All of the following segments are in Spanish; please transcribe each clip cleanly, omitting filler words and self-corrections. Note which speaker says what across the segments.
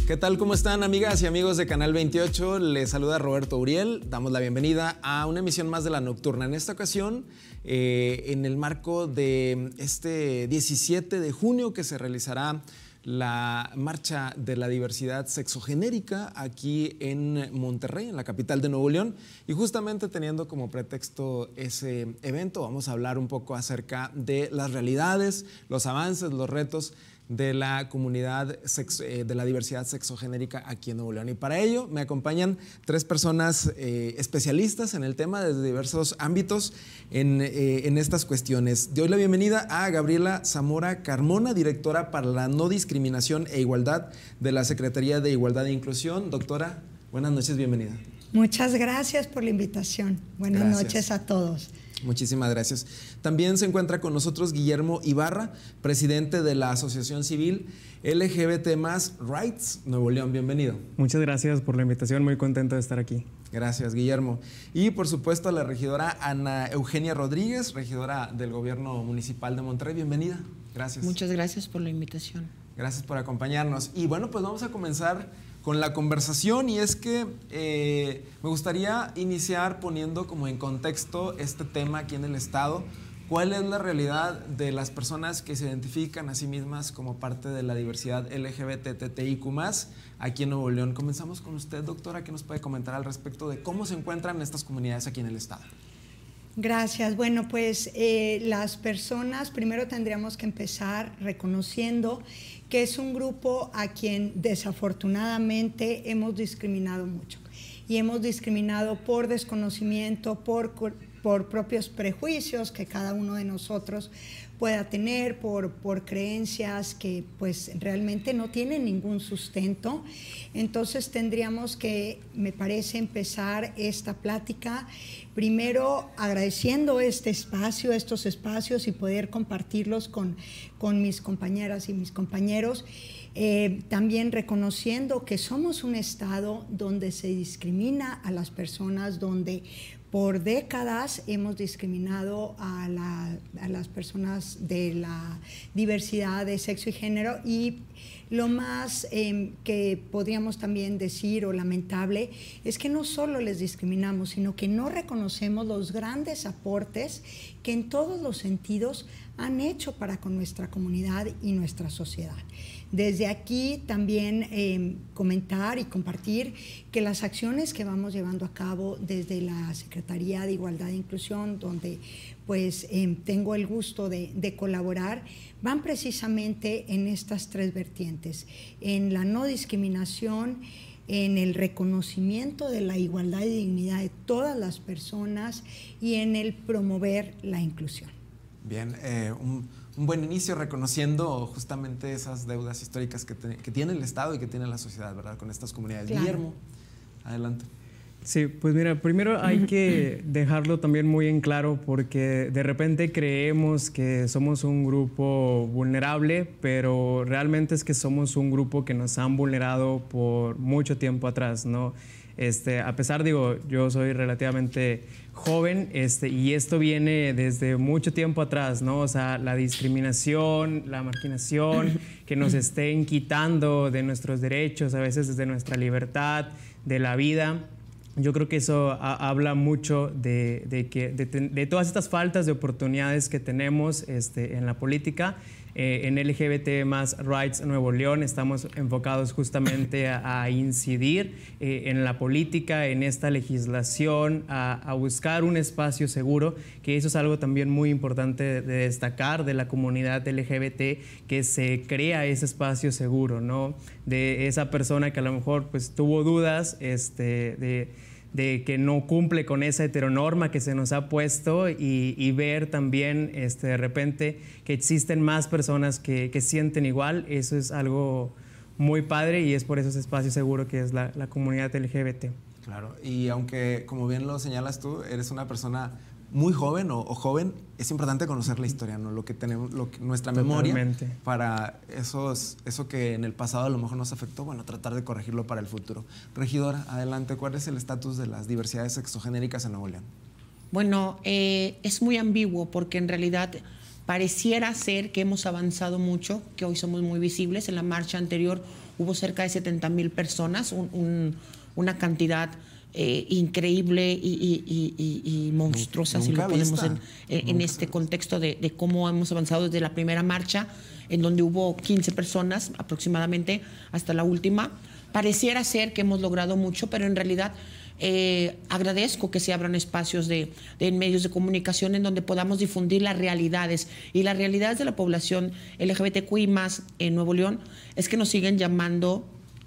Speaker 1: ¿Qué tal? ¿Cómo están, amigas y amigos de Canal 28? Les saluda Roberto Uriel. Damos la bienvenida a una emisión más de La Nocturna. En esta ocasión, en el marco de este 17 de junio que se realizará la Marcha de la Diversidad Sexogenérica aquí en Monterrey, en la capital de Nuevo León. Y justamente teniendo como pretexto ese evento, vamos a hablar un poco acerca de las realidades, los avances, los retos de la comunidad de la diversidad sexogenérica aquí en Nuevo León. Y para ello me acompañan tres personas especialistas en el tema desde diversos ámbitos en estas cuestiones. Doy la bienvenida a Gabriela Zamora Carmona, directora para la no discriminación e igualdad de la Secretaría de Igualdad e Inclusión. Doctora, buenas noches, bienvenida.
Speaker 2: Muchas gracias por la invitación. Buenas noches a todos.
Speaker 1: Muchísimas gracias. También se encuentra con nosotros Guillermo Ibarra, presidente de la Asociación Civil LGBT+ Rights Nuevo León. Bienvenido.
Speaker 3: Muchas gracias por la invitación, muy contento de estar aquí.
Speaker 1: Gracias, Guillermo. Y por supuesto a la regidora Ana Eugenia Rodríguez, regidora del Gobierno Municipal de Monterrey. Bienvenida. Gracias.
Speaker 4: Muchas gracias por la invitación.
Speaker 1: Gracias por acompañarnos. Y bueno, pues vamos a comenzar con la conversación, y es que me gustaría iniciar poniendo como en contexto este tema aquí en el Estado. ¿Cuál es la realidad de las personas que se identifican a sí mismas como parte de la diversidad LGBTTIQ+, aquí en Nuevo León? Comenzamos con usted, doctora, ¿qué nos puede comentar al respecto de cómo se encuentran estas comunidades aquí en el Estado?
Speaker 2: Gracias. Bueno, pues las personas, primero tendríamos que empezar reconociendo que es un grupo a quien desafortunadamente hemos discriminado mucho. Y hemos discriminado por desconocimiento, por propios prejuicios que cada uno de nosotros pueda tener, por creencias que pues realmente no tienen ningún sustento. Entonces tendríamos que, me parece, empezar esta plática primero agradeciendo estos espacios y poder compartirlos con mis compañeras y mis compañeros. También reconociendo que somos un estado donde se discrimina a las personas, donde por décadas hemos discriminado a las personas de la diversidad de sexo y género, y lo más que podríamos también decir o lamentable es que no solo les discriminamos, sino que no reconocemos los grandes aportes que en todos los sentidos han hecho para con nuestra comunidad y nuestra sociedad. Desde aquí también comentar y compartir que las acciones que vamos llevando a cabo desde la Secretaría de Igualdad e Inclusión, donde pues tengo el gusto de colaborar, van precisamente en estas tres vertientes: en la no discriminación, en el reconocimiento de la igualdad y dignidad de todas las personas, y en el promover la inclusión.
Speaker 1: Bien, un buen inicio reconociendo justamente esas deudas históricas que tiene el Estado y que tiene la sociedad, ¿verdad?, con estas comunidades. Claro. Guillermo, adelante.
Speaker 3: Sí, pues mira, primero hay que dejarlo también muy en claro, porque de repente creemos que somos un grupo vulnerable, pero realmente es que somos un grupo que nos han vulnerado por mucho tiempo atrás, ¿no? A pesar, yo soy relativamente joven, y esto viene desde mucho tiempo atrás, ¿no? O sea, la discriminación, la marginación, que nos estén quitando de nuestros derechos, a veces desde nuestra libertad, de la vida. Yo creo que eso habla mucho de todas estas faltas de oportunidades que tenemos en la política. En LGBT+ Rights Nuevo León estamos enfocados justamente a incidir en la política, en esta legislación, a buscar un espacio seguro, que eso es algo también muy importante de destacar de la comunidad LGBT, que se crea ese espacio seguro, ¿no? De esa persona que a lo mejor pues tuvo dudas de que no cumple con esa heteronorma que se nos ha puesto, y ver también de repente que existen más personas que sienten igual. Eso es algo muy padre, y es por eso ese espacio seguro que es la comunidad LGBT.
Speaker 1: Claro, y aunque, como bien lo señalas tú, eres una persona muy joven o joven, es importante conocer la historia, ¿no? Lo que tenemos, nuestra memoria, para eso que en el pasado a lo mejor nos afectó, bueno, tratar de corregirlo para el futuro. Regidora, adelante, ¿cuál es el estatus de las diversidades sexogenéricas en Nuevo León?
Speaker 4: Bueno, es muy ambiguo, porque en realidad pareciera ser que hemos avanzado mucho, que hoy somos muy visibles. En la marcha anterior hubo cerca de 70,000 personas, una cantidad increíble y monstruosa, si lo ponemos en este contexto de cómo hemos avanzado desde la primera marcha, en donde hubo 15 personas aproximadamente, hasta la última. Pareciera ser que hemos logrado mucho, pero en realidad agradezco que se abran espacios de medios de comunicación en donde podamos difundir las realidades. Y las realidades de la población LGBTQI+ en Nuevo León es que nos siguen llamando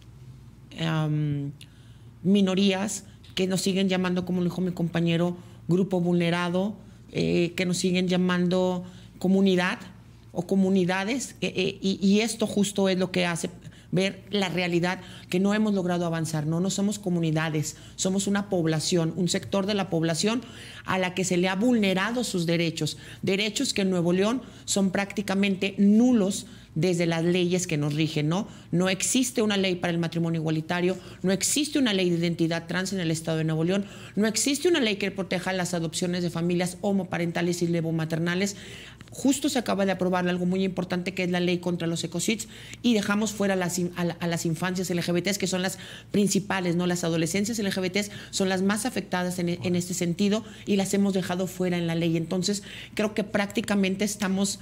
Speaker 4: minorías, que nos siguen llamando, como lo dijo mi compañero, grupo vulnerado, que nos siguen llamando comunidad o comunidades, y esto justo es lo que hace ver la realidad, que no hemos logrado avanzar. No somos comunidades, somos una población, un sector de la población a la que se le ha vulnerado sus derechos que en Nuevo León son prácticamente nulos desde las leyes que nos rigen, ¿no? No existe una ley para el matrimonio igualitario, no existe una ley de identidad trans en el Estado de Nuevo León, no existe una ley que proteja las adopciones de familias homoparentales y levomaternales. Justo se acaba de aprobar algo muy importante, que es la ley contra los ecocids, y dejamos fuera a las infancias LGBTs, que son las principales, ¿no? Las adolescencias LGBTs son las más afectadas en este sentido, y las hemos dejado fuera en la ley. Entonces, creo que prácticamente estamos...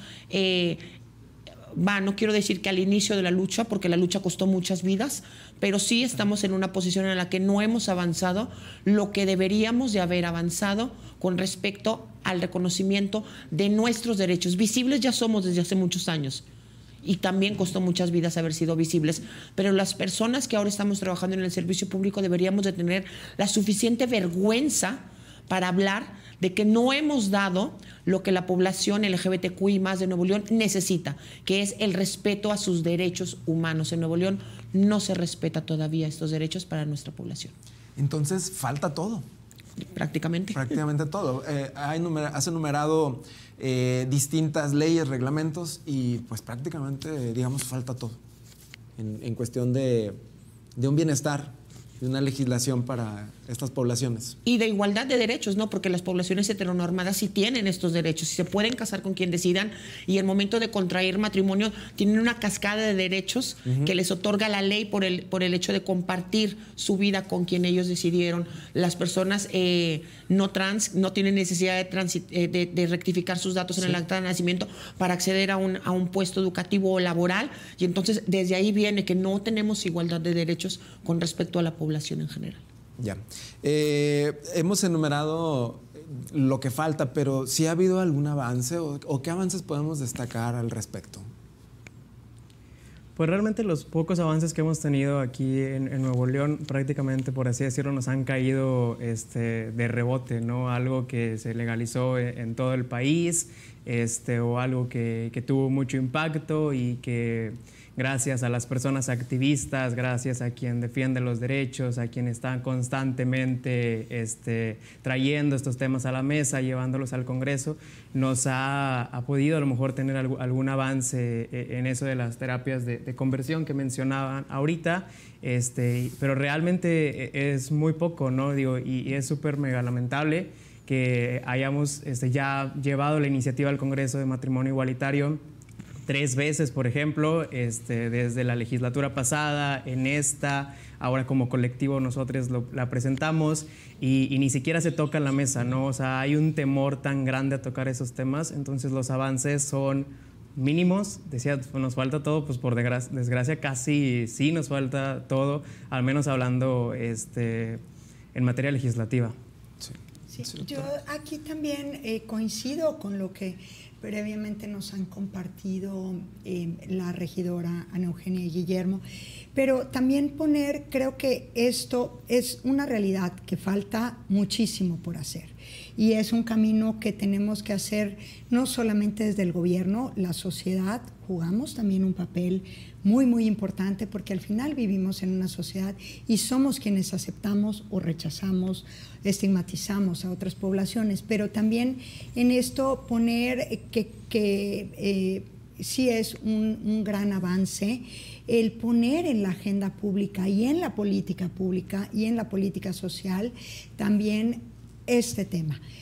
Speaker 4: no quiero decir que al inicio de la lucha, porque la lucha costó muchas vidas, pero sí estamos en una posición en la que no hemos avanzado lo que deberíamos de haber avanzado con respecto al reconocimiento de nuestros derechos. Visibles ya somos desde hace muchos años, y también costó muchas vidas haber sido visibles, pero las personas que ahora estamos trabajando en el servicio público deberíamos de tener la suficiente vergüenza para hablar de que no hemos dado lo que la población LGBTQI+ de Nuevo León necesita, que es el respeto a sus derechos humanos. En Nuevo León no se respeta todavía estos derechos para nuestra población.
Speaker 1: Entonces, falta todo.
Speaker 4: Prácticamente.
Speaker 1: Prácticamente todo. Has enumerado distintas leyes, reglamentos, y pues prácticamente, digamos, falta todo en cuestión de un bienestar, de una legislación para estas poblaciones.
Speaker 4: Y de igualdad de derechos, ¿no? Porque las poblaciones heteronormadas sí tienen estos derechos y se pueden casar con quien decidan, y el momento de contraer matrimonio tienen una cascada de derechos que les otorga la ley por el hecho de compartir su vida con quien ellos decidieron. Las personas no trans no tienen necesidad de rectificar sus datos en el acta de nacimiento para acceder a un puesto educativo o laboral, y entonces desde ahí viene que no tenemos igualdad de derechos con respecto a la población en general.
Speaker 1: Ya. Hemos enumerado lo que falta, pero ¿sí ha habido algún avance o qué avances podemos destacar al respecto?
Speaker 3: Pues realmente los pocos avances que hemos tenido aquí en Nuevo León, prácticamente, por así decirlo, nos han caído de rebote, ¿no? Algo que se legalizó en todo el país, o algo que tuvo mucho impacto, y que gracias a las personas activistas, gracias a quien defiende los derechos, a quien está constantemente trayendo estos temas a la mesa, llevándolos al Congreso, nos ha podido a lo mejor tener algún avance en eso de las terapias de conversión que mencionaban ahorita, pero realmente es muy poco, ¿no? Digo, y es súper mega lamentable que hayamos ya llevado la iniciativa al Congreso de matrimonio igualitario 3 veces, por ejemplo, desde la legislatura pasada, en esta, ahora como colectivo nosotros la presentamos, y ni siquiera se toca en la mesa, ¿no? O sea, hay un temor tan grande a tocar esos temas, entonces los avances son mínimos. Decía, pues, nos falta todo, pues por desgracia casi sí nos falta todo, al menos hablando en materia legislativa.
Speaker 2: Sí, yo aquí también coincido con lo que previamente nos han compartido la regidora Ana Eugenia y Guillermo, pero también creo que esto es una realidad que falta muchísimo por hacer, y es un camino que tenemos que hacer no solamente desde el gobierno, la sociedad jugamos también un papel muy, muy importante, porque al final vivimos en una sociedad y somos quienes aceptamos o rechazamos, estigmatizamos a otras poblaciones, pero también en esto poner que sí es un gran avance el poner en la agenda pública y en la política pública y en la política social también este tema.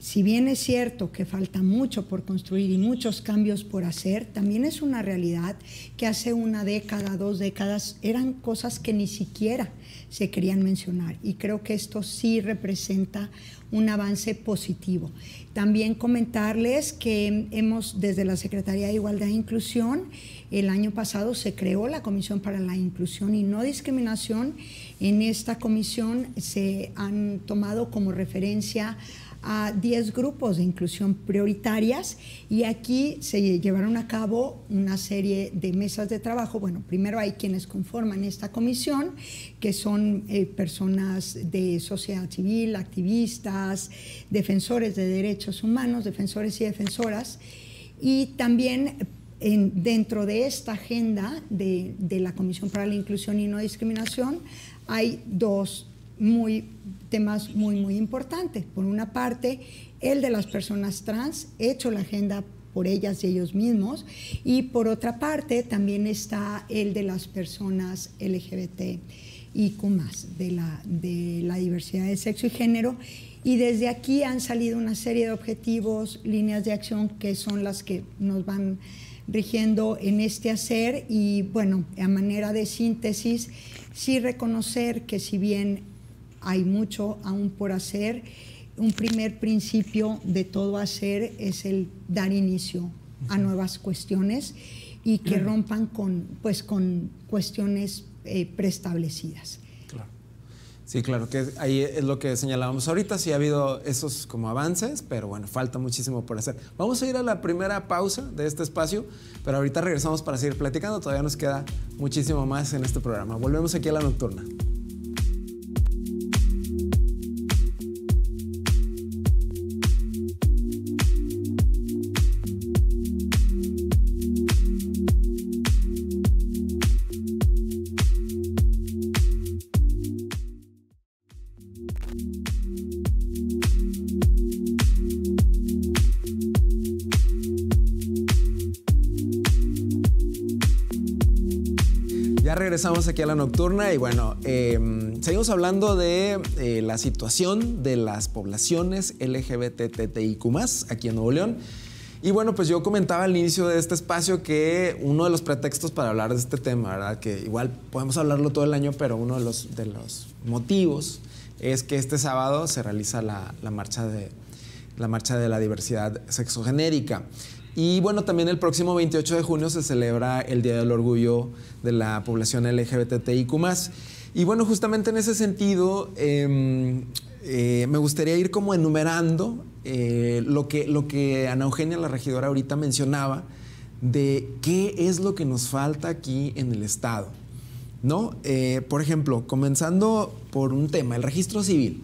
Speaker 2: si bien es cierto que falta mucho por construir y muchos cambios por hacer, también es una realidad que hace una década, 2 décadas, eran cosas que ni siquiera se querían mencionar, y creo que esto sí representa un avance positivo. También comentarles que desde la Secretaría de Igualdad e Inclusión, el año pasado se creó la Comisión para la Inclusión y No Discriminación. En esta comisión se han tomado como referencia a 10 grupos de inclusión prioritarias, y aquí se llevaron a cabo una serie de mesas de trabajo. Bueno, primero hay quienes conforman esta comisión, que son personas de sociedad civil, activistas, defensores de derechos humanos, defensores y defensoras, y también dentro de esta agenda de la Comisión para la Inclusión y No Discriminación hay dos temas muy importantes. Por una parte, el de las personas trans, hecho la agenda por ellas y ellos mismos, y por otra parte también está el de las personas LGBTIQ+, de la diversidad de sexo y género, y desde aquí han salido una serie de objetivos, líneas de acción que son las que nos van rigiendo en este hacer. Y bueno, a manera de síntesis, sí reconocer que si bien hay mucho aún por hacer, un primer principio de todo hacer es el dar inicio a nuevas cuestiones y que rompan con cuestiones preestablecidas.
Speaker 1: Claro. Sí, claro, que ahí es lo que señalábamos ahorita. Sí ha habido esos como avances, pero bueno, falta muchísimo por hacer. Vamos a ir a la primera pausa de este espacio, pero ahorita regresamos para seguir platicando. Todavía nos queda muchísimo más en este programa. Volvemos aquí a La Nocturna. Regresamos aquí a La Nocturna y bueno, seguimos hablando de la situación de las poblaciones LGBTTIQ+, aquí en Nuevo León. Y bueno, pues yo comentaba al inicio de este espacio que uno de los pretextos para hablar de este tema, ¿verdad? Que igual podemos hablarlo todo el año, pero uno de los motivos es que este sábado se realiza la marcha de la diversidad sexogenérica. Y bueno, también el próximo 28 de junio se celebra el Día del Orgullo de la población LGBTIQ+. Y bueno, justamente en ese sentido, me gustaría ir como enumerando lo que Ana Eugenia, la regidora, ahorita mencionaba, de qué es lo que nos falta aquí en el Estado, ¿no? Por ejemplo, comenzando por un tema, el registro civil.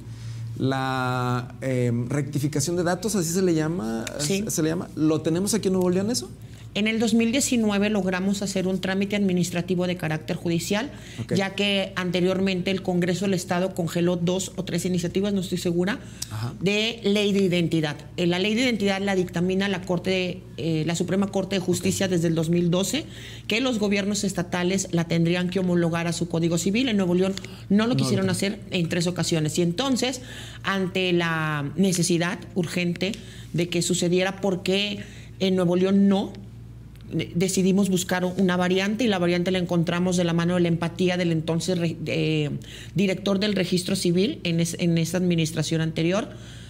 Speaker 1: La rectificación de datos, así se le llama.
Speaker 4: Sí.
Speaker 1: ¿Se le llama? ¿Lo tenemos aquí en Nuevo León eso?
Speaker 4: En el 2019 logramos hacer un trámite administrativo de carácter judicial, ya que anteriormente el Congreso del Estado congeló 2 o 3 iniciativas, no estoy segura, de ley de identidad. La ley de identidad la dictamina la Suprema Corte de Justicia desde el 2012, que los gobiernos estatales la tendrían que homologar a su Código Civil. En Nuevo León no lo quisieron hacer en 3 ocasiones. Y entonces, ante la necesidad urgente de que sucediera, porque en Nuevo León no, decidimos buscar una variante, y la variante la encontramos de la mano de la empatía del entonces director del Registro Civil en esta administración anterior,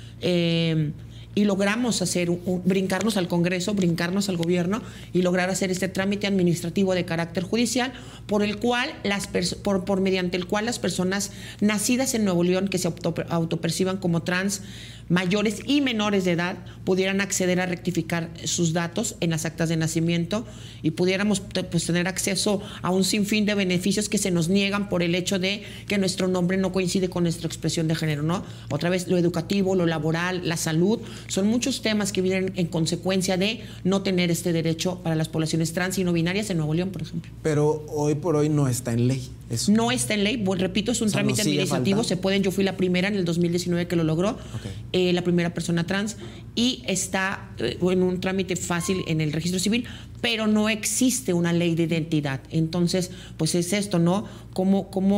Speaker 4: y logramos brincarnos al Congreso, brincarnos al gobierno y lograr hacer este trámite administrativo de carácter judicial por el cual mediante el cual las personas nacidas en Nuevo León que se autoperciban como trans, mayores y menores de edad, pudieran acceder a rectificar sus datos en las actas de nacimiento y pudiéramos tener acceso a un sinfín de beneficios que se nos niegan por el hecho de que nuestro nombre no coincide con nuestra expresión de género, ¿no? Otra vez, lo educativo, lo laboral, la salud, son muchos temas que vienen en consecuencia de no tener este derecho para las poblaciones trans y no binarias en Nuevo León, por ejemplo.
Speaker 1: Pero hoy por hoy no está en ley. Eso.
Speaker 4: No está en ley, repito, es un trámite administrativo, yo fui la primera en el 2019 que lo logró, la primera persona trans, y está en un trámite fácil en el registro civil, pero no existe una ley de identidad. Entonces, pues es esto, ¿no?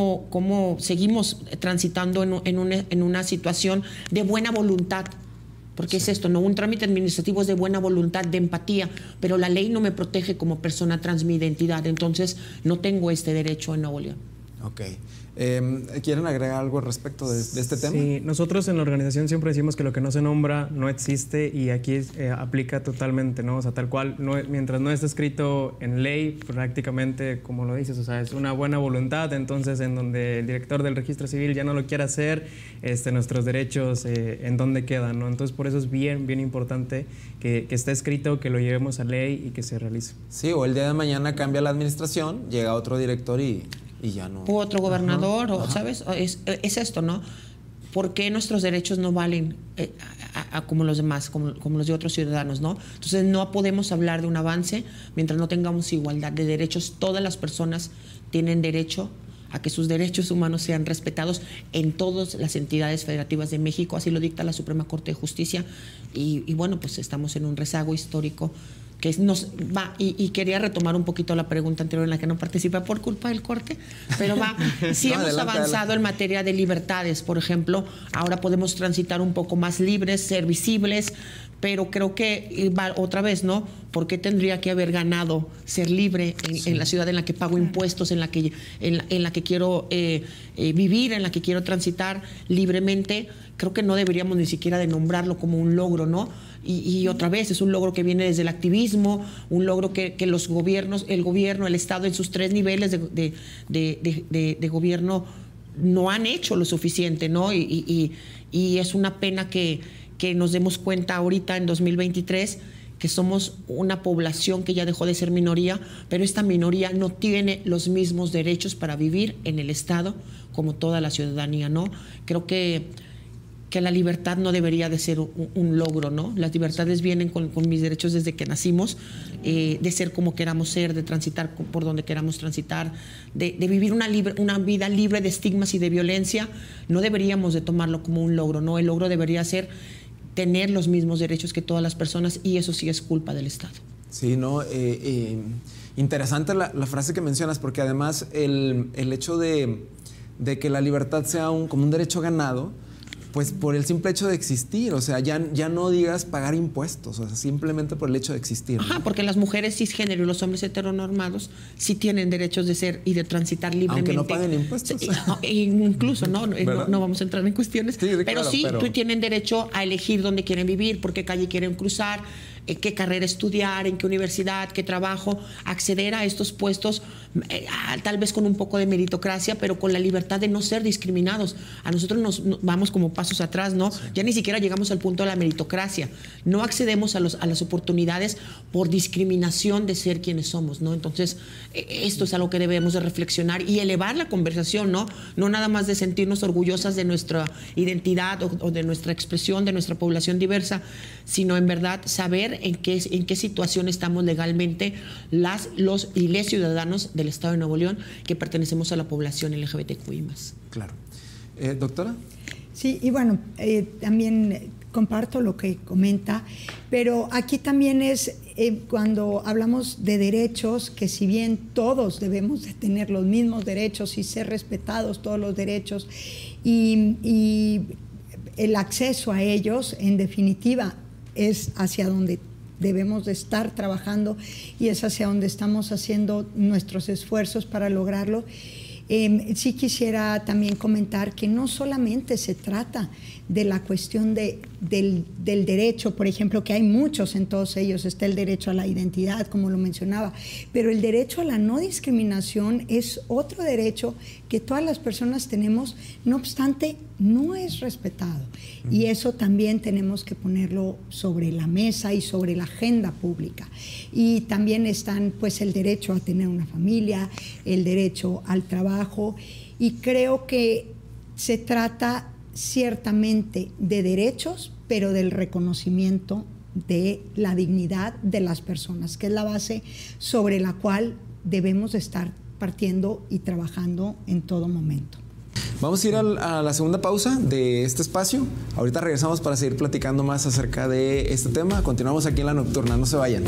Speaker 4: ¿Cómo seguimos transitando en una situación de buena voluntad Porque es esto, ¿no? Un trámite administrativo es de buena voluntad, de empatía, pero la ley no me protege como persona trans mi identidad, entonces no tengo este derecho en Nuevo León.
Speaker 1: Ok. ¿Quieren agregar algo al respecto de este tema?
Speaker 3: Sí, nosotros en la organización siempre decimos que lo que no se nombra no existe y aquí aplica totalmente, ¿no? O sea, tal cual, mientras no esté escrito en ley, prácticamente, como lo dices, o sea, es una buena voluntad, entonces en donde el director del registro civil ya no lo quiera hacer, nuestros derechos en dónde quedan, ¿no? Entonces por eso es bien importante que esté escrito, que lo llevemos a ley y que se realice.
Speaker 1: Sí, o el día de mañana cambia la administración, llega otro director y ya no.
Speaker 4: O otro gobernador, o ¿sabes? Es esto, ¿no? ¿Por qué nuestros derechos no valen como los demás, como los de otros ciudadanos, ¿no? Entonces no podemos hablar de un avance mientras no tengamos igualdad de derechos. Todas las personas tienen derecho a que sus derechos humanos sean respetados en todas las entidades federativas de México, así lo dicta la Suprema Corte de Justicia, y bueno, pues estamos en un rezago histórico que nos va, y quería retomar un poquito la pregunta anterior en la que no participé por culpa del corte, pero va, sí
Speaker 1: no,
Speaker 4: hemos
Speaker 1: adelante,
Speaker 4: avanzado
Speaker 1: adelante.
Speaker 4: en materia de libertades, por ejemplo, ahora podemos transitar un poco más libres, ser visibles, pero creo que otra vez, ¿no? ¿Por qué tendría que haber ganado ser libre en la ciudad en la que pago impuestos, en la que quiero vivir, en la que quiero transitar libremente? Creo que no deberíamos ni siquiera de nombrarlo como un logro, ¿no? Y otra vez, es un logro que viene desde el activismo, un logro que los gobiernos, el gobierno, el Estado en sus 3 niveles de gobierno no han hecho lo suficiente, ¿no? Y es una pena que nos demos cuenta ahorita en 2023 que somos una población que ya dejó de ser minoría, pero esta minoría no tiene los mismos derechos para vivir en el Estado como toda la ciudadanía, ¿no? Creo que la libertad no debería de ser un logro, ¿no? Las libertades vienen con mis derechos desde que nacimos, de ser como queramos ser, de transitar por donde queramos transitar, de vivir una vida libre de estigmas y de violencia. No deberíamos de tomarlo como un logro, ¿no? El logro debería ser tener los mismos derechos que todas las personas, y eso sí es culpa del Estado.
Speaker 1: Sí, no, interesante la frase que mencionas, porque además el hecho de que la libertad sea como un derecho ganado, pues por el simple hecho de existir, o sea, ya no digas pagar impuestos, o sea, simplemente por el hecho de existir, ¿no?
Speaker 4: Ajá, porque las mujeres cisgénero y los hombres heteronormados sí tienen derechos de ser y de transitar libremente.
Speaker 1: Aunque no paguen impuestos.
Speaker 4: Incluso, ¿no? No vamos a entrar en cuestiones.
Speaker 1: Sí,
Speaker 4: pero
Speaker 1: claro,
Speaker 4: sí, tú tienen derecho a elegir dónde quieren vivir, por qué calle quieren cruzar, qué carrera estudiar, en qué universidad, qué trabajo, acceder a estos puestos, tal vez con un poco de meritocracia, pero con la libertad de no ser discriminados. A nosotros nos vamos como pasos atrás, ¿no? Sí. Ya ni siquiera llegamos al punto de la meritocracia. No accedemos a las oportunidades por discriminación de ser quienes somos, ¿no? Entonces, esto es algo que debemos de reflexionar y elevar la conversación, ¿no? No nada más de sentirnos orgullosas de nuestra identidad o de nuestra expresión, de nuestra población diversa, sino en verdad saber en qué situación estamos legalmente los y les ciudadanos del Estado de Nuevo León que pertenecemos a la población LGBTQI+.
Speaker 1: Claro. ¿Doctora?
Speaker 2: Sí, y bueno, también comparto lo que comenta, pero aquí también es cuando hablamos de derechos, que si bien todos debemos de tener los mismos derechos y ser respetados todos los derechos y el acceso a ellos, en definitiva, es hacia donde debemos de estar trabajando y es hacia donde estamos haciendo nuestros esfuerzos para lograrlo. Sí quisiera también comentar que no solamente se trata de la cuestión del derecho, por ejemplo, que hay muchos en todos ellos, está el derecho a la identidad, como lo mencionaba, pero el derecho a la no discriminación es otro derecho que todas las personas tenemos, no obstante, no es respetado. Y eso también tenemos que ponerlo sobre la mesa y sobre la agenda pública. Y también están, pues, el derecho a tener una familia, el derecho al trabajo, y creo que se trata ciertamente de derechos, pero del reconocimiento de la dignidad de las personas, que es la base sobre la cual debemos estar partiendo y trabajando en todo momento.
Speaker 1: Vamos a ir a la segunda pausa de este espacio. Ahorita regresamos para seguir platicando más acerca de este tema. Continuamos aquí en La Nocturna, no se vayan.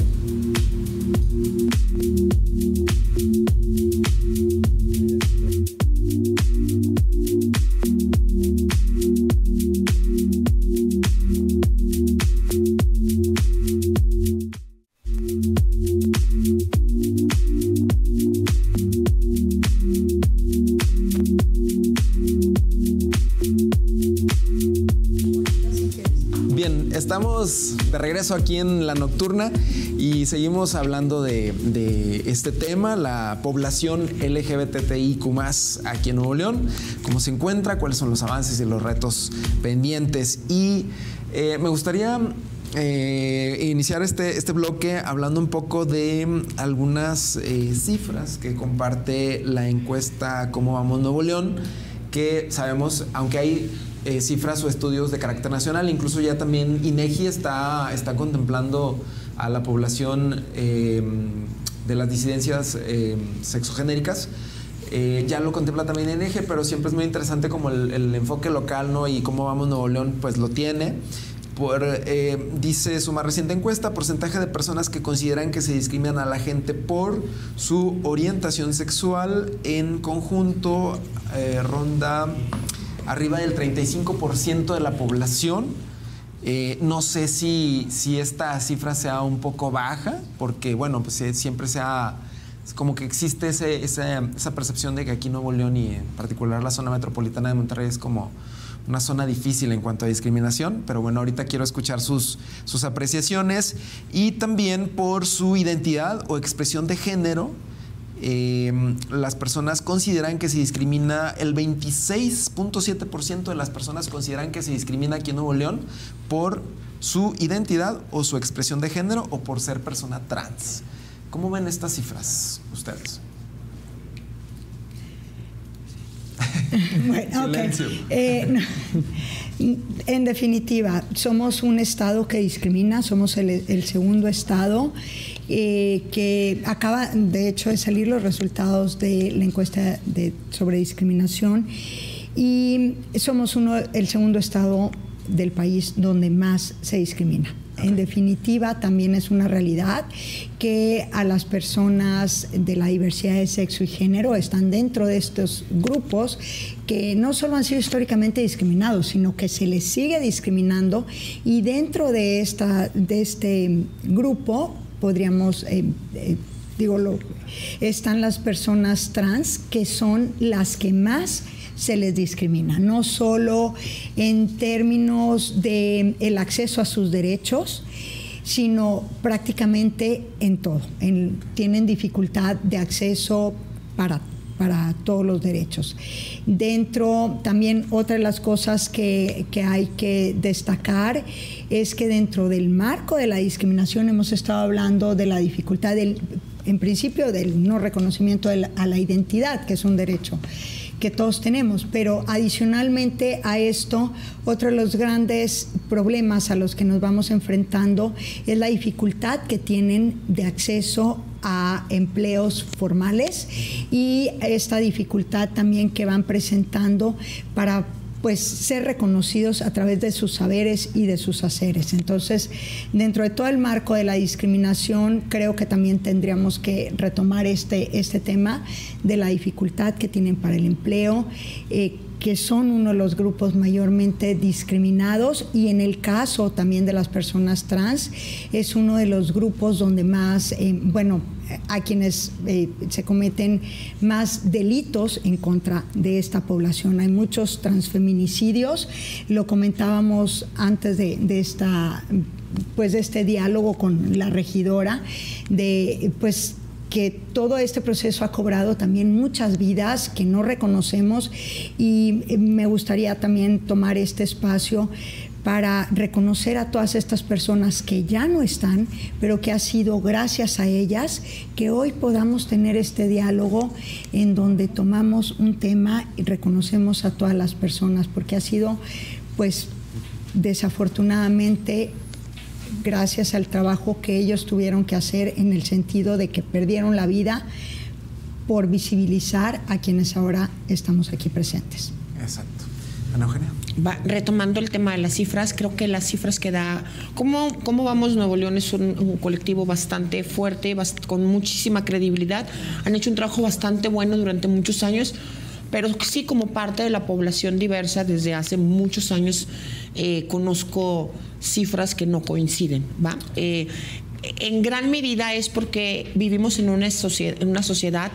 Speaker 1: Bien, estamos de regreso aquí en La Nocturna y seguimos hablando de este tema, la población LGBTIQ+ aquí en Nuevo León, cómo se encuentra, cuáles son los avances y los retos pendientes. Y me gustaría iniciar este bloque hablando un poco de algunas cifras que comparte la encuesta Cómo Vamos Nuevo León, que sabemos, aunque hay cifras o estudios de carácter nacional, incluso ya también INEGI está contemplando a la población de las disidencias sexogenéricas. Ya lo contempla también INEGI, pero siempre es muy interesante como el enfoque local, ¿no? Y Cómo Vamos Nuevo León pues lo tiene. Dice su más reciente encuesta, porcentaje de personas que consideran que se discriminan a la gente por su orientación sexual en conjunto ronda arriba del 35% de la población. No sé si esta cifra sea un poco baja, porque bueno, pues siempre como que existe esa percepción de que aquí Nuevo León y en particular la zona metropolitana de Monterrey es como una zona difícil en cuanto a discriminación, pero bueno, ahorita quiero escuchar sus apreciaciones. Y también por su identidad o expresión de género, las personas consideran que se discrimina, el 26.7% de las personas consideran que se discrimina aquí en Nuevo León por su identidad o su expresión de género o por ser persona trans. ¿Cómo ven estas cifras ustedes?
Speaker 2: Bueno, okay. En definitiva, somos un estado que discrimina, somos el segundo estado que acaba de hecho de salir los resultados de la encuesta sobre discriminación, y somos el segundo estado del país donde más se discrimina. En definitiva, también es una realidad que a las personas de la diversidad de sexo y género están dentro de estos grupos que no solo han sido históricamente discriminados, sino que se les sigue discriminando, y dentro de este grupo podríamos, están las personas trans, que son las que más se les discrimina, no solo en términos de el acceso a sus derechos, sino prácticamente en todo. Tienen dificultad de acceso para todos los derechos. Dentro, también otra de las cosas que hay que destacar es que dentro del marco de la discriminación hemos estado hablando de la dificultad en principio del no reconocimiento a la identidad, que es un derecho que todos tenemos, pero adicionalmente a esto, otro de los grandes problemas a los que nos vamos enfrentando es la dificultad que tienen de acceso a empleos formales, y esta dificultad también que van presentando para ser reconocidos a través de sus saberes y de sus haceres. Entonces, dentro de todo el marco de la discriminación, creo que también tendríamos que retomar este tema de la dificultad que tienen para el empleo, que son uno de los grupos mayormente discriminados, y en el caso también de las personas trans, es uno de los grupos donde más, a quienes se cometen más delitos en contra de esta población. Hay muchos transfeminicidios, lo comentábamos antes de este diálogo con la regidora, que todo este proceso ha cobrado también muchas vidas que no reconocemos, y me gustaría también tomar este espacio para reconocer a todas estas personas que ya no están, pero que ha sido gracias a ellas que hoy podamos tener este diálogo en donde tomamos un tema y reconocemos a todas las personas, porque ha sido, desafortunadamente, gracias al trabajo que ellos tuvieron que hacer, en el sentido de que perdieron la vida por visibilizar a quienes ahora estamos aquí presentes.
Speaker 1: Exacto. Ana Eugenia.
Speaker 4: Retomando el tema de las cifras, creo que las cifras que da ¿Cómo Vamos Nuevo León es un colectivo bastante fuerte, con muchísima credibilidad. Han hecho un trabajo bastante bueno durante muchos años, pero sí, como parte de la población diversa, desde hace muchos años conozco cifras que no coinciden, ¿va? En gran medida es porque vivimos en una sociedad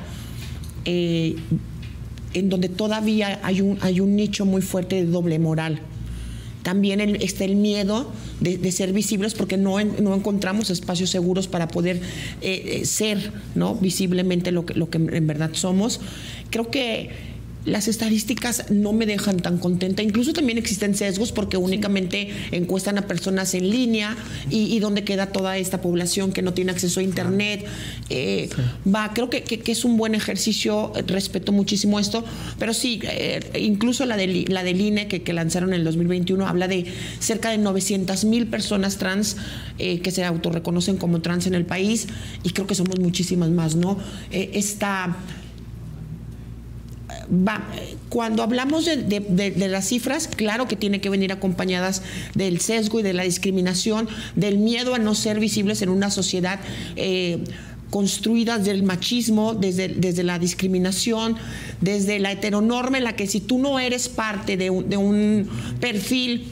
Speaker 4: en donde todavía hay un nicho muy fuerte de doble moral. también está el miedo de ser visibles porque no encontramos espacios seguros para poder ser, ¿no?, visiblemente lo que en verdad somos. Creo que las estadísticas no me dejan tan contenta. Incluso también existen sesgos porque únicamente encuestan a personas en línea y dónde queda toda esta población que no tiene acceso a internet. Creo que es un buen ejercicio, respeto muchísimo esto, pero sí, incluso la del INE que lanzaron en el 2021 habla de cerca de 900,000 personas trans que se autorreconocen como trans en el país, y creo que somos muchísimas más, ¿no? Cuando hablamos de las cifras, claro que tiene que venir acompañadas del sesgo y de la discriminación, del miedo a no ser visibles en una sociedad construida desde el machismo, desde la discriminación, desde la heteronorma, en la que si tú no eres parte de un perfil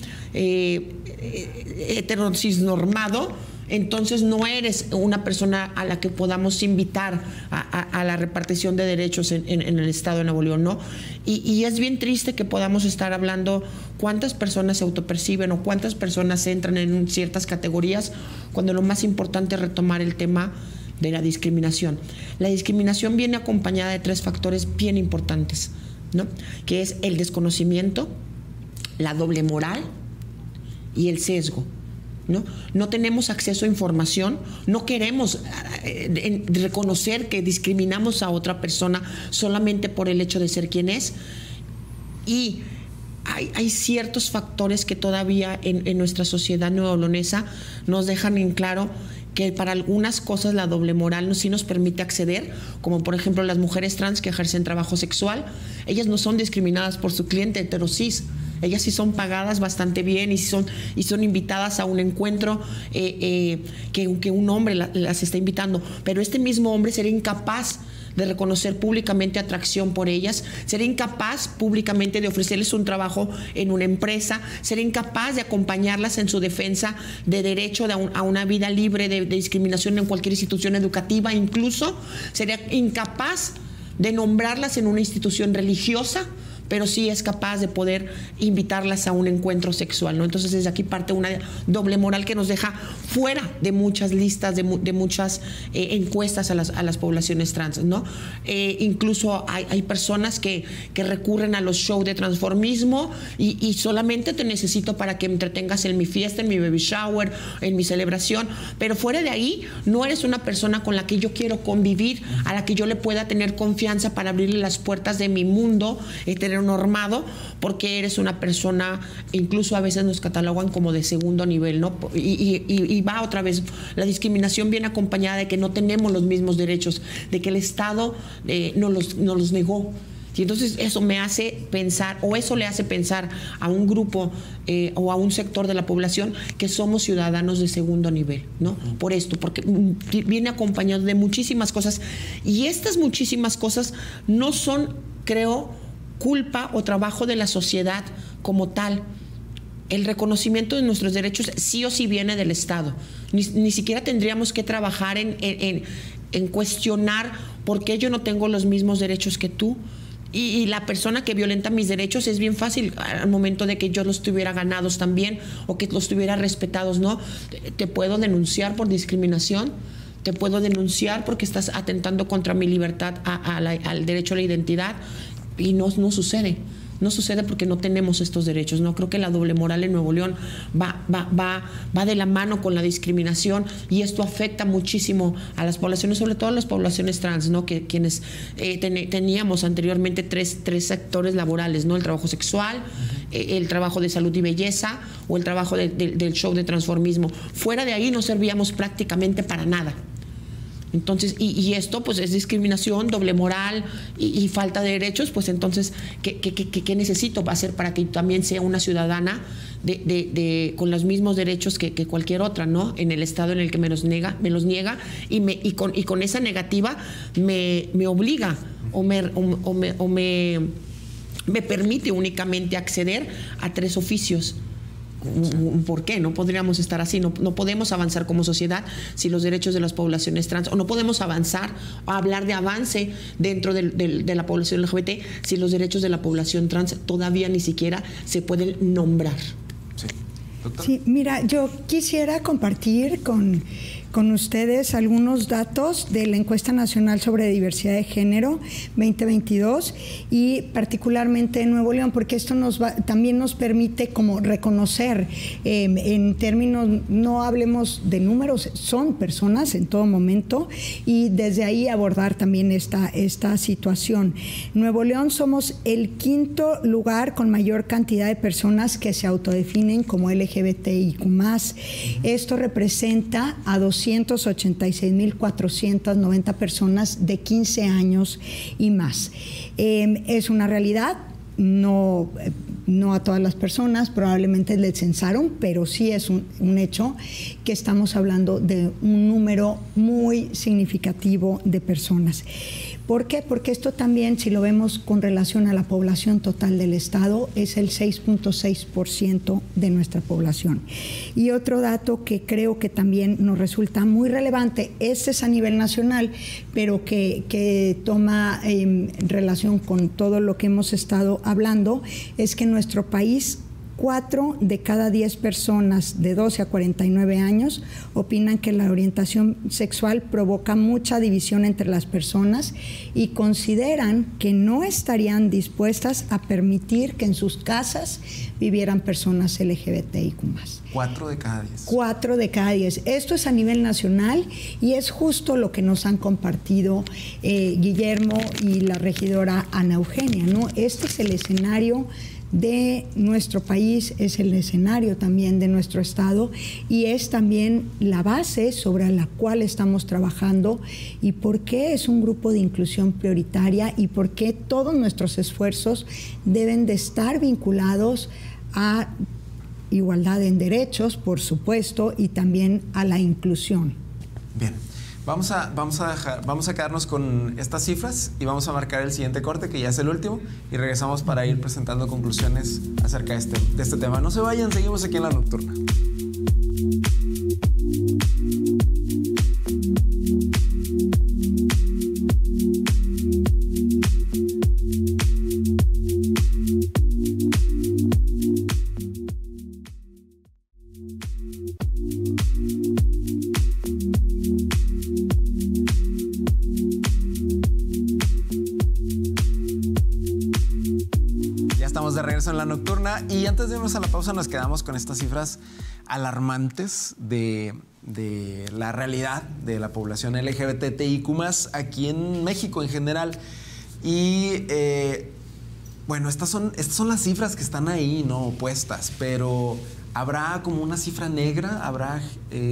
Speaker 4: heterocisnormado, entonces no eres una persona a la que podamos invitar a la repartición de derechos en el Estado de Nuevo León, ¿no? Y es bien triste que podamos estar hablando cuántas personas se autoperciben o cuántas personas entran en ciertas categorías, cuando lo más importante es retomar el tema de la discriminación. La discriminación viene acompañada de 3 factores bien importantes, ¿no?, que es el desconocimiento, la doble moral y el sesgo. No tenemos acceso a información, no queremos reconocer que discriminamos a otra persona solamente por el hecho de ser quien es, y hay ciertos factores que todavía en nuestra sociedad neoleonesa nos dejan en claro que para algunas cosas la doble moral sí nos permite acceder, como por ejemplo las mujeres trans que ejercen trabajo sexual. Ellas no son discriminadas por su cliente heterosis. Ellas sí son pagadas bastante bien y son invitadas a un encuentro que un hombre las está invitando. Pero este mismo hombre sería incapaz de reconocer públicamente atracción por ellas, sería incapaz públicamente de ofrecerles un trabajo en una empresa, sería incapaz de acompañarlas en su defensa de derecho a una vida libre de discriminación en cualquier institución educativa. Incluso sería incapaz de nombrarlas en una institución religiosa, pero sí es capaz de poder invitarlas a un encuentro sexual, ¿no? Entonces desde aquí parte una doble moral que nos deja fuera de muchas listas, de muchas encuestas a las poblaciones trans, ¿no? Incluso hay personas que recurren a los shows de transformismo y solamente te necesito para que me entretengas en mi fiesta, en mi baby shower, en mi celebración, pero fuera de ahí no eres una persona con la que yo quiero convivir, a la que yo le pueda tener confianza para abrirle las puertas de mi mundo normado, porque eres una persona, incluso a veces nos catalogan como de segundo nivel, ¿no? Y va otra vez, la discriminación viene acompañada de que no tenemos los mismos derechos, de que el Estado nos los negó. Y entonces eso me hace pensar, o eso le hace pensar a un grupo o a un sector de la población que somos ciudadanos de segundo nivel, ¿no? Por esto, porque viene acompañado de muchísimas cosas, y estas muchísimas cosas no son, creo, culpa o trabajo de la sociedad como tal. El reconocimiento de nuestros derechos sí o sí viene del Estado. Ni siquiera tendríamos que trabajar en cuestionar por qué yo no tengo los mismos derechos que tú. Y la persona que violenta mis derechos es bien fácil al momento de que yo los tuviera ganados también, o que los tuviera respetados, ¿no? Te puedo denunciar por discriminación, te puedo denunciar porque estás atentando contra mi libertad al derecho a la identidad. Y no sucede. No sucede porque no tenemos estos derechos, ¿no? Creo que la doble moral en Nuevo León va de la mano con la discriminación, y esto afecta muchísimo a las poblaciones, sobre todo a las poblaciones trans, ¿no? Quienes teníamos anteriormente tres sectores laborales, ¿no? El trabajo sexual, el trabajo de salud y belleza, o el trabajo del show de transformismo. Fuera de ahí no servíamos prácticamente para nada. Entonces, y esto pues es discriminación, doble moral y falta de derechos. Pues entonces, ¿qué necesito hacer para que también sea una ciudadana con los mismos derechos que cualquier otra, ¿no? En el Estado en el que me los niega, y con esa negativa me obliga o me permite únicamente acceder a 3 oficios. ¿Por qué? No podríamos estar así, no podemos avanzar como sociedad si los derechos de las poblaciones trans, o no podemos avanzar o hablar de avance dentro de la población LGBT si los derechos de la población trans todavía ni siquiera se pueden nombrar.
Speaker 1: Sí. Doctor.
Speaker 2: Sí, mira, yo quisiera compartir con ustedes algunos datos de la Encuesta Nacional sobre Diversidad de Género 2022 y particularmente en Nuevo León, porque esto también nos permite como reconocer en términos, no hablemos de números, son personas en todo momento y desde ahí abordar también esta situación. Nuevo León somos el 5º lugar con mayor cantidad de personas que se autodefinen como LGBTIQ+. Esto representa a 286.490 personas de 15 años y más. Es una realidad, no a todas las personas, probablemente les censaron, pero sí es un hecho que estamos hablando de un número muy significativo de personas. ¿Por qué? Porque esto también, si lo vemos con relación a la población total del Estado, es el 6.6% de nuestra población. Y otro dato que creo que también nos resulta muy relevante, este es a nivel nacional, pero que toma relación con todo lo que hemos estado hablando, es que en nuestro país 4 de cada 10 personas de 12 a 49 años opinan que la orientación sexual provoca mucha división entre las personas y consideran que no estarían dispuestas a permitir que en sus casas vivieran personas LGBTIQ+.
Speaker 1: 4 de cada 10.
Speaker 2: 4 de cada 10. Esto es a nivel nacional y es justo lo que nos han compartido Guillermo y la regidora Ana Eugenia, ¿no? Este es el escenario de nuestro país, es el escenario también de nuestro estado y es también la base sobre la cual estamos trabajando y por qué es un grupo de inclusión prioritaria y por qué todos nuestros esfuerzos deben de estar vinculados a igualdad en derechos, por supuesto, y también a la inclusión.
Speaker 1: Bien. Vamos a quedarnos con estas cifras y vamos a marcar el siguiente corte, que ya es el último, y regresamos para ir presentando conclusiones acerca de este tema. No se vayan, seguimos aquí en La Nocturna. En La Nocturna, y antes de irnos a la pausa nos quedamos con estas cifras alarmantes de la realidad de la población LGBTIQ+ aquí en México en general. Y bueno, estas son las cifras que están ahí, ¿no? Puestas, pero habrá como una cifra negra, habrá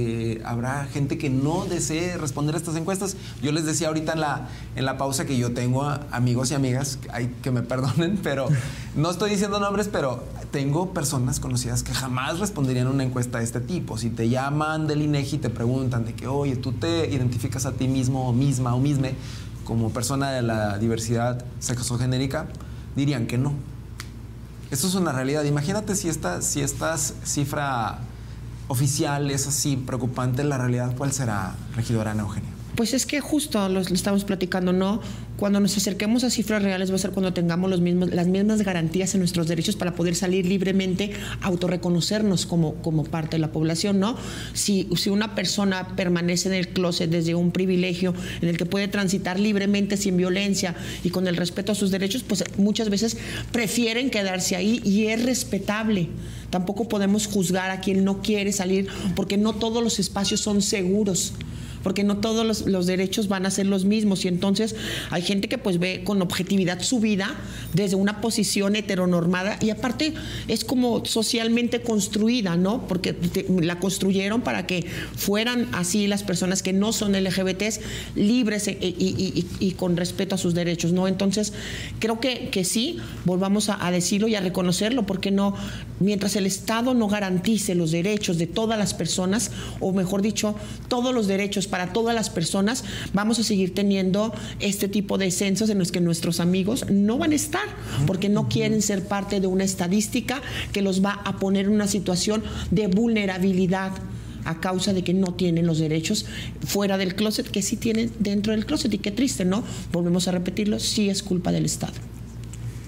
Speaker 1: gente que no desee responder a estas encuestas. Yo les decía ahorita en la pausa que yo tengo amigos y amigas, que me perdonen, pero no estoy diciendo nombres, pero tengo personas conocidas que jamás responderían a una encuesta de este tipo. Si te llaman del INEGI y te preguntan de que, oye, ¿tú te identificas a ti mismo o misma o misme como persona de la diversidad sexogenérica? Dirían que no. Esto es una realidad. Imagínate si esta cifra oficial es así preocupante, la realidad, ¿cuál será, regidora Ana Eugenia?
Speaker 4: Pues es que justo lo estamos platicando, ¿no? Cuando nos acerquemos a cifras reales va a ser cuando tengamos las mismas garantías en nuestros derechos para poder salir libremente, autorreconocernos como parte de la población, ¿no? Si una persona permanece en el closet desde un privilegio en el que puede transitar libremente, sin violencia y con el respeto a sus derechos, pues muchas veces prefieren quedarse ahí y es respetable. Tampoco podemos juzgar a quien no quiere salir porque no todos los espacios son seguros, porque no todos los derechos van a ser los mismos y entonces hay gente que pues ve con objetividad su vida desde una posición heteronormada y aparte es como socialmente construida, ¿no? Porque la construyeron para que fueran así las personas que no son LGBTs libres y con respeto a sus derechos, ¿no? Entonces creo que sí, volvamos a decirlo y a reconocerlo, porque no, mientras el Estado no garantice los derechos de todas las personas, o mejor dicho, todos los derechos para todas las personas, vamos a seguir teniendo este tipo de censos en los que nuestros amigos no van a estar porque no quieren ser parte de una estadística que los va a poner en una situación de vulnerabilidad a causa de que no tienen los derechos fuera del closet que sí tienen dentro del closet. Y qué triste, ¿no? Volvemos a repetirlo, sí es culpa del Estado.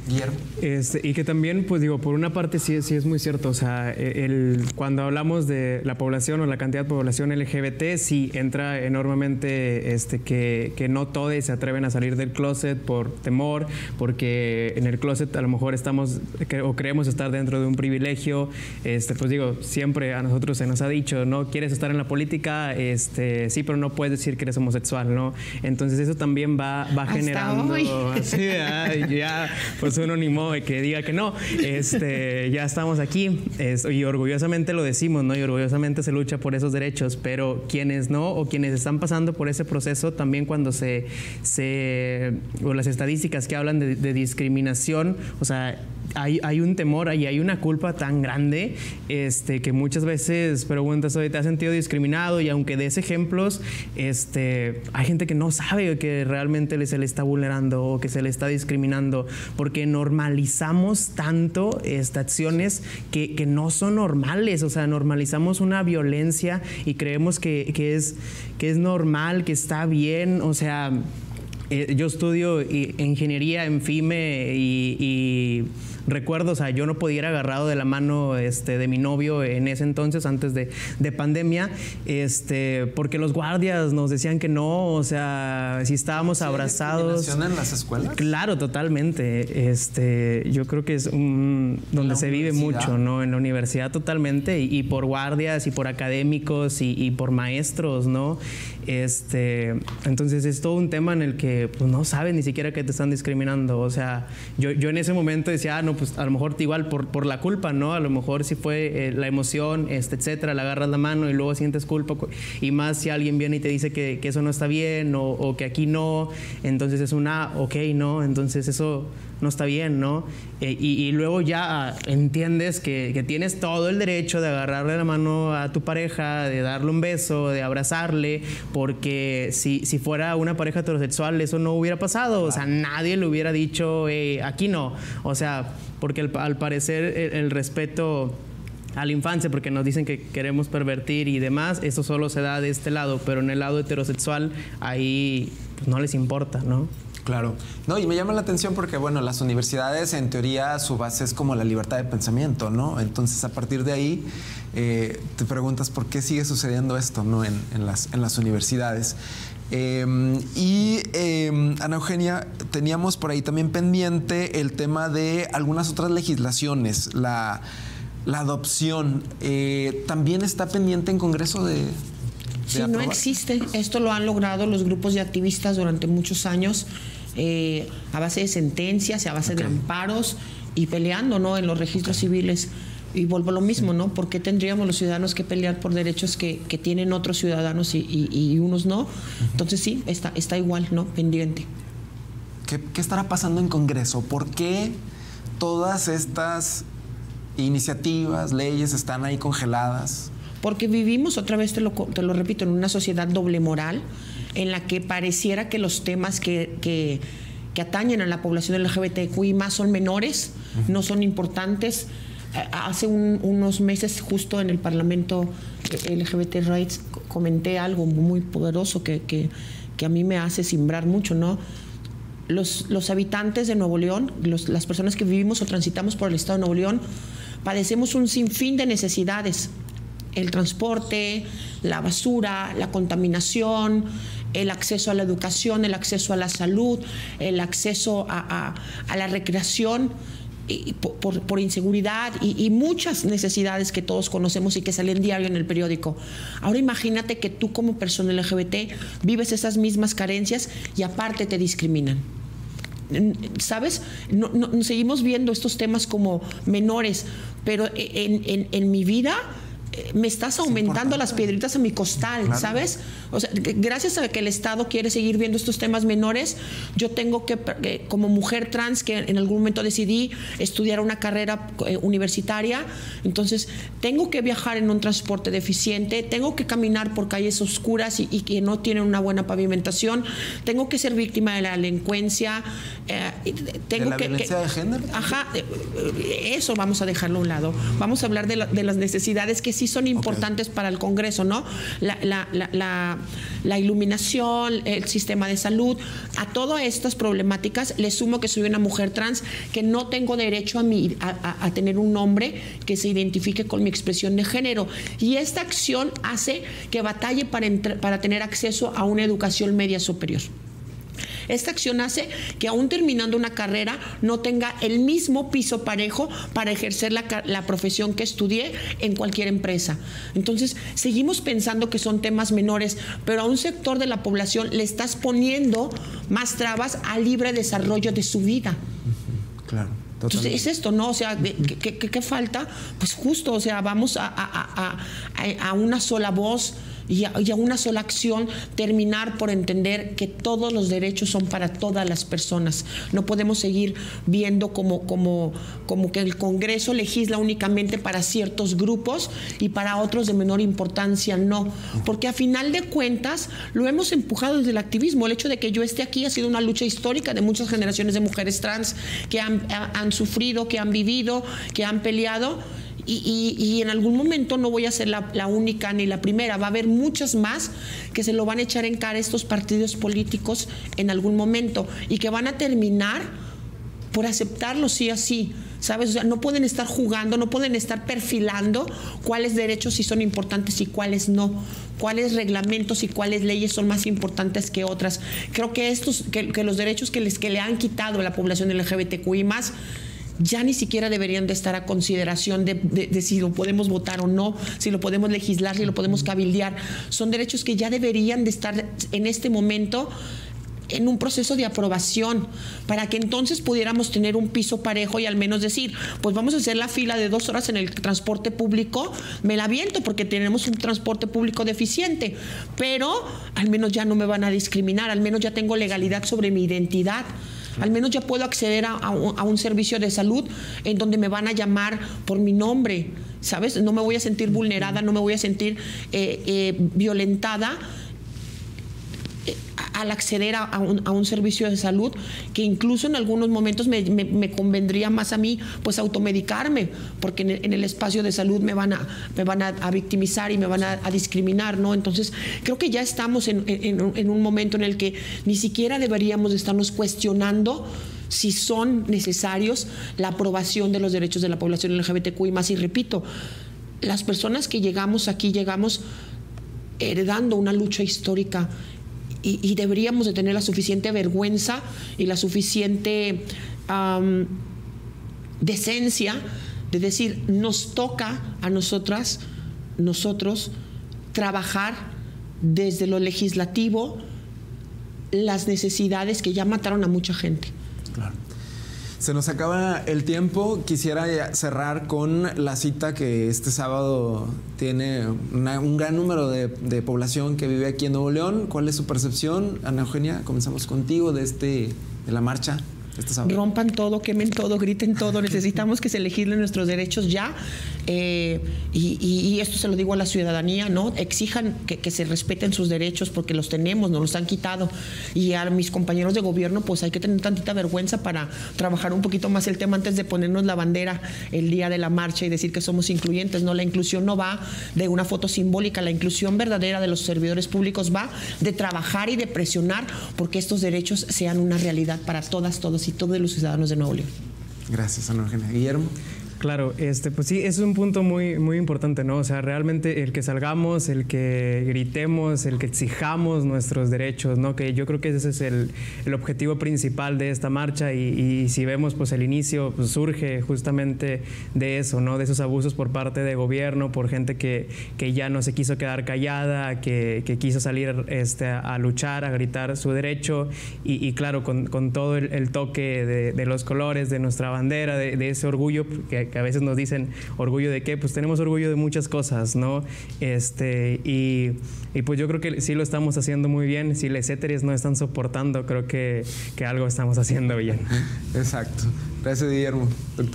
Speaker 1: Guillermo.
Speaker 3: Y que también, pues digo, por una parte sí es muy cierto, o sea, cuando hablamos de la población o la cantidad de población LGBT, sí entra enormemente que no todos se atreven a salir del closet por temor, porque en el closet a lo mejor estamos o creemos estar dentro de un privilegio. Pues digo, siempre a nosotros se nos ha dicho, ¿no? ¿Quieres estar en la política? Sí, pero no puedes decir que eres homosexual, ¿no? Entonces eso también va generando... Así, ya, pues uno ni modo de que diga que no. Ya estamos aquí y orgullosamente lo decimos, ¿no? Y orgullosamente se lucha por esos derechos, pero quienes no o quienes están pasando por ese proceso también cuando o las estadísticas que hablan de discriminación, o sea, hay un temor y hay una culpa tan grande que muchas veces preguntas, ¿te has sentido discriminado? Y aunque des ejemplos, hay gente que no sabe que realmente se le está vulnerando o que se le está discriminando, porque normalizamos tanto acciones que no son normales, o sea, normalizamos una violencia y creemos que es normal, que está bien, o sea... Yo estudio ingeniería en FIME y recuerdo, o sea, yo no podía ir agarrado de la mano de mi novio en ese entonces, antes de pandemia, porque los guardias nos decían que no, o sea, si estábamos abrazados.
Speaker 1: ¿Hay discriminación en las escuelas?
Speaker 3: Claro, totalmente. Yo creo que es donde se vive mucho, ¿no? En la universidad totalmente, y por guardias y por académicos y por maestros, ¿no? Entonces es todo un tema en el que pues, no sabes ni siquiera que te están discriminando. O sea, yo en ese momento decía, no, pues a lo mejor igual por la culpa, ¿no? A lo mejor si fue la emoción, etcétera, le agarras la mano y luego sientes culpa. Y más si alguien viene y te dice que eso no está bien o que aquí no, entonces es ok, ¿no? Entonces eso no está bien, ¿no? Y luego ya entiendes que tienes todo el derecho de agarrarle la mano a tu pareja, de darle un beso, de abrazarle, porque si fuera una pareja heterosexual eso no hubiera pasado, o sea, nadie le hubiera dicho, aquí no, o sea, porque al parecer el respeto a la infancia, porque nos dicen que queremos pervertir y demás, eso solo se da de este lado, pero en el lado heterosexual ahí pues, no les importa, ¿no?
Speaker 1: Claro. No, y me llama la atención porque, bueno, las universidades, en teoría, su base es como la libertad de pensamiento, ¿no? Entonces, a partir de ahí, te preguntas por qué sigue sucediendo esto, ¿no? En las universidades. Ana Eugenia, teníamos por ahí también pendiente el tema de algunas otras legislaciones, la adopción. ¿También está pendiente en Congreso de
Speaker 4: Sí, no existe. Esto lo han logrado los grupos de activistas durante muchos años, a base de sentencias, a base de amparos y peleando, ¿no? En los registros civiles. Y vuelvo a lo mismo, ¿no? ¿Por qué tendríamos los ciudadanos que pelear por derechos que tienen otros ciudadanos y unos no? Entonces sí, está igual, ¿no? Pendiente.
Speaker 1: ¿Qué estará pasando en Congreso? ¿Por qué todas estas iniciativas, leyes están ahí congeladas?
Speaker 4: Porque vivimos, otra vez te lo repito, en una sociedad doble moral en la que pareciera que los temas que atañen a la población LGBTQI más son menores, no son importantes. Hace unos meses, justo en el Parlamento LGBT Rights, comenté algo muy poderoso que a mí me hace simbrar mucho, ¿no? Los habitantes de Nuevo León, las personas que vivimos o transitamos por el estado de Nuevo León, padecemos un sinfín de necesidades. El transporte, la basura, la contaminación, el acceso a la educación, el acceso a la salud, el acceso a la recreación, y por inseguridad y muchas necesidades que todos conocemos y que salen diario en el periódico. Ahora imagínate que tú como persona LGBT vives esas mismas carencias y aparte te discriminan. ¿Sabes? No, seguimos viendo estos temas como menores, pero en mi vida me estás aumentando las piedritas a mi costal, claro. ¿Sabes? O sea, gracias a que el Estado quiere seguir viendo estos temas menores, yo tengo que, como mujer trans, que en algún momento decidí estudiar una carrera universitaria, entonces tengo que viajar en un transporte deficiente, tengo que caminar por calles oscuras y que no tienen una buena pavimentación, tengo que ser víctima de la delincuencia, tengo
Speaker 1: ¿de la violencia de género?
Speaker 4: Ajá, eso vamos a dejarlo a un lado. Vamos a hablar de las necesidades que sí son importantes para el Congreso, ¿no? La iluminación, el sistema de salud, a todas estas problemáticas le sumo que soy una mujer trans, que no tengo derecho a tener un nombre que se identifique con mi expresión de género. Y esta acción hace que batalle para tener acceso a una educación media superior. Esta acción hace que aún terminando una carrera no tenga el mismo piso parejo para ejercer la profesión que estudié en cualquier empresa. Entonces, seguimos pensando que son temas menores, pero a un sector de la población le estás poniendo más trabas al libre desarrollo de su vida.
Speaker 1: Claro.
Speaker 4: Entonces, es esto, ¿no? O sea, ¿qué falta? Pues justo, o sea, vamos a una sola voz y a una sola acción terminar por entender que todos los derechos son para todas las personas. No podemos seguir viendo como que el Congreso legisla únicamente para ciertos grupos y para otros de menor importancia no. Porque a final de cuentas lo hemos empujado desde el activismo. El hecho de que yo esté aquí ha sido una lucha histórica de muchas generaciones de mujeres trans que han sufrido, que han vivido, que han peleado. Y en algún momento no voy a ser la única ni la primera. Va a haber muchas más que se lo van a echar en cara estos partidos políticos en algún momento y que van a terminar por aceptarlo sí o sí, ¿sabes? O sea, no pueden estar jugando, no pueden estar perfilando cuáles derechos sí son importantes y cuáles no, cuáles reglamentos y cuáles leyes son más importantes que otras. Creo que que los derechos que le han quitado a la población LGBTQI+, ya ni siquiera deberían de estar a consideración de si lo podemos votar o no, si lo podemos legislar, si lo podemos cabildear. Son derechos que ya deberían de estar en este momento en un proceso de aprobación, para que entonces pudiéramos tener un piso parejo y al menos decir, pues vamos a hacer la fila de 2 horas en el transporte público, me la aviento porque tenemos un transporte público deficiente, pero al menos ya no me van a discriminar, al menos ya tengo legalidad sobre mi identidad. Al menos ya puedo acceder a un servicio de salud en donde me van a llamar por mi nombre, ¿sabes? No me voy a sentir vulnerada, no me voy a sentir violentada al acceder a un servicio de salud, que incluso en algunos momentos me convendría más a mí pues automedicarme, porque en el espacio de salud me van a victimizar y me van a discriminar, ¿no? Entonces creo que ya estamos en un momento en el que ni siquiera deberíamos de estarnos cuestionando si son necesarios la aprobación de los derechos de la población LGBTQI+. Y repito, las personas que llegamos aquí, llegamos heredando una lucha histórica. Y deberíamos de tener la suficiente vergüenza y la suficiente decencia de decir, nos toca a nosotros trabajar desde lo legislativo las necesidades que ya mataron a mucha gente.
Speaker 1: Claro. Se nos acaba el tiempo. Quisiera cerrar con la cita que este sábado tiene un gran número de población que vive aquí en Nuevo León. ¿Cuál es su percepción? Ana Eugenia, comenzamos contigo de la marcha este sábado.
Speaker 4: Rompan todo, quemen todo, griten todo. Necesitamos que se legislen nuestros derechos ya. Y esto se lo digo a la ciudadanía, ¿no? Exijan que se respeten sus derechos porque los tenemos, nos los han quitado. Y a mis compañeros de gobierno, pues hay que tener tantita vergüenza para trabajar un poquito más el tema antes de ponernos la bandera el día de la marcha y decir que somos incluyentes, ¿no? La inclusión no va de una foto simbólica, la inclusión verdadera de los servidores públicos va de trabajar y de presionar porque estos derechos sean una realidad para todas, todos y todos los ciudadanos de Nuevo León.
Speaker 1: Gracias, Ana Eugenia. Guillermo.
Speaker 3: Claro, pues sí, es un punto muy, muy importante, ¿no? O sea, realmente el que salgamos, el que gritemos, el que exijamos nuestros derechos, ¿no? Que yo creo que ese es el objetivo principal de esta marcha y si vemos, pues el inicio pues, surge justamente de eso, ¿no? De esos abusos por parte de gobierno, por gente que ya no se quiso quedar callada, que quiso salir a luchar, a gritar su derecho y claro, con todo el toque de los colores, de nuestra bandera, de ese orgullo que a veces nos dicen, ¿orgullo de qué? Pues tenemos orgullo de muchas cosas, ¿no? Y pues yo creo que sí lo estamos haciendo muy bien. Si les éteres no están soportando, creo que algo estamos haciendo bien.
Speaker 1: Exacto. Gracias, Guillermo. Doctora.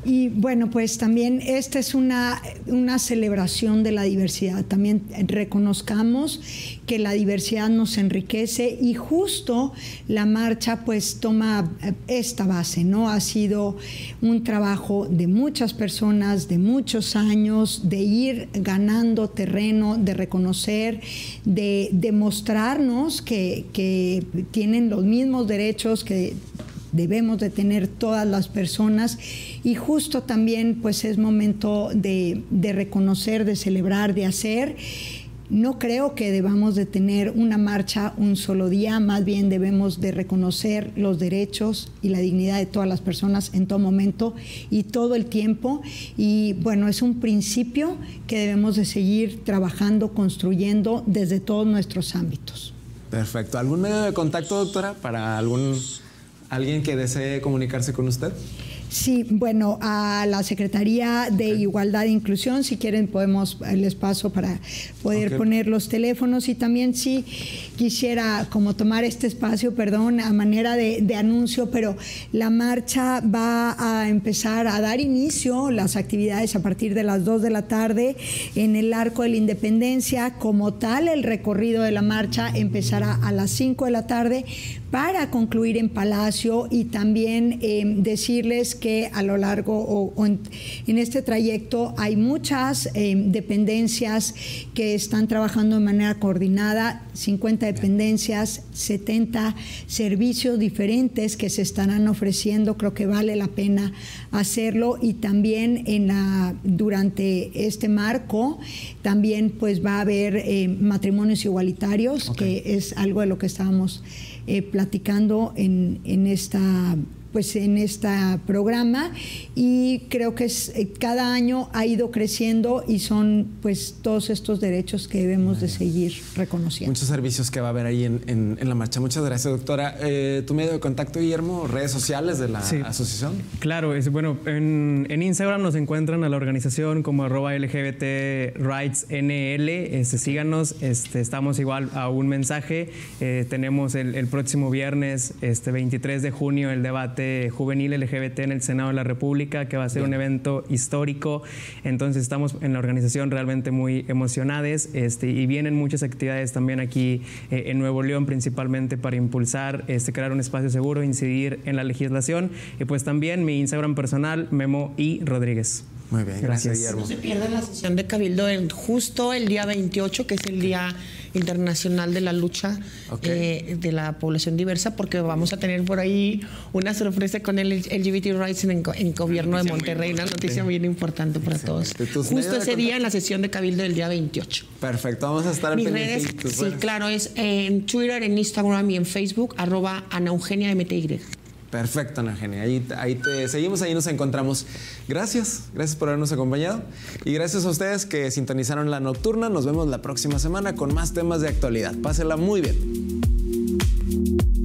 Speaker 2: Y bueno, pues también esta es una celebración de la diversidad. También reconozcamos que la diversidad nos enriquece y justo la marcha pues toma esta base, ¿no? Ha sido un trabajo de muchas personas, de muchos años, de ir ganando terreno, de reconocer, de demostrarnos que tienen los mismos derechos que debemos de tener todas las personas, y justo también pues es momento de reconocer, de celebrar, de hacer. No creo que debamos de tener una marcha un solo día, más bien debemos de reconocer los derechos y la dignidad de todas las personas en todo momento y todo el tiempo, y bueno, es un principio que debemos de seguir trabajando, construyendo desde todos nuestros ámbitos.
Speaker 1: Perfecto. ¿Algún medio de contacto, doctora, para alguien que desee comunicarse con usted?
Speaker 2: Sí, bueno, a la Secretaría de Igualdad e Inclusión, si quieren les paso para poder poner los teléfonos, y también sí quisiera como tomar este espacio, perdón, a manera de anuncio, pero la marcha va a empezar a dar inicio, las actividades a partir de las 2 de la tarde en el Arco de la Independencia. Como tal, el recorrido de la marcha empezará a las 5 de la tarde para concluir en Palacio, y también decirles que a lo largo en este trayecto hay muchas dependencias que están trabajando de manera coordinada, 50 dependencias, 70 servicios diferentes que se estarán ofreciendo. Creo que vale la pena hacerlo, y también durante este marco también pues va a haber matrimonios igualitarios, que es algo de lo que estábamos platicando en este programa, y creo que cada año ha ido creciendo, y son pues todos estos derechos que debemos de seguir reconociendo.
Speaker 1: Muchos servicios que va a haber ahí en la marcha. Muchas gracias, doctora. ¿Tu medio de contacto, Guillermo? ¿Redes sociales de la asociación?
Speaker 3: Claro, bueno, en Instagram nos encuentran a la organización como @LGBTRightsNL. Síganos, estamos igual a un mensaje. Tenemos el próximo viernes, 23 de junio, el debate juvenil LGBT en el Senado de la República, que va a ser un evento histórico. Entonces estamos en la organización realmente muy emocionados, y vienen muchas actividades también aquí en Nuevo León, principalmente para impulsar, crear un espacio seguro, incidir en la legislación, y pues también mi Instagram personal, Memo I. Rodríguez.
Speaker 1: Muy bien, gracias, Guillermo.
Speaker 4: No se pierdan la sesión de Cabildo justo el día 28, que es el Día Internacional de la Lucha de la Población Diversa, porque vamos a tener por ahí una sorpresa con el LGBT Rights en Gobierno de Monterrey, una noticia bien importante para todos. Justo ese día en la sesión de Cabildo del día 28.
Speaker 1: Perfecto, vamos a estar
Speaker 4: mis redes, sí, claro, es en Twitter, en Instagram y en Facebook, @AnaEugeniaMTY.
Speaker 1: Perfecto, Ana Eugenia. Ahí te seguimos, ahí nos encontramos. Gracias por habernos acompañado. Y gracias a ustedes que sintonizaron La Nocturna. Nos vemos la próxima semana con más temas de actualidad. Pásenla muy bien.